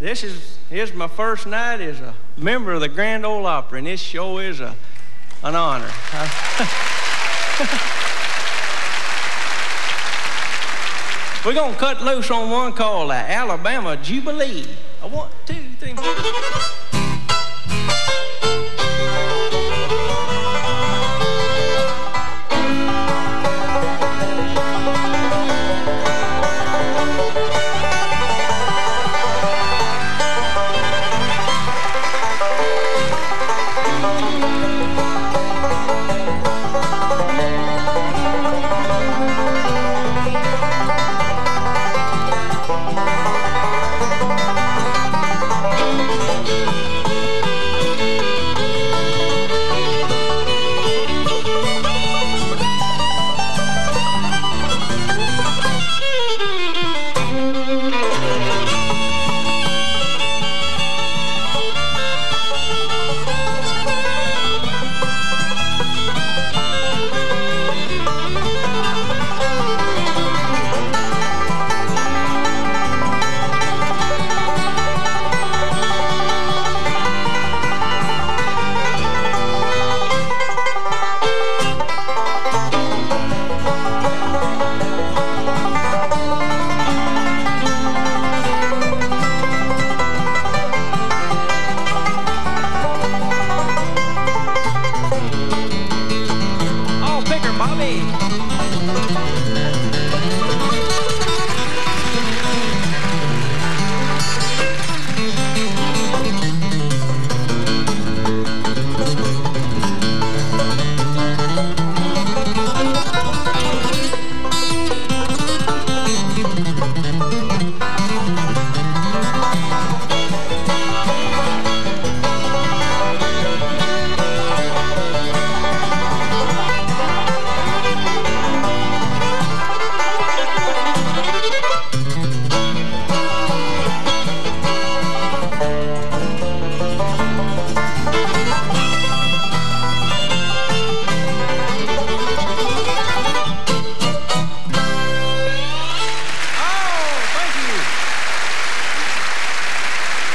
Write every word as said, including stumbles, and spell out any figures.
This is, here's my first night as a member of the Grand Ole Opry, and this sure is a, an honor. We're gonna cut loose on one called the Alabama Jubilee. A one, two, three.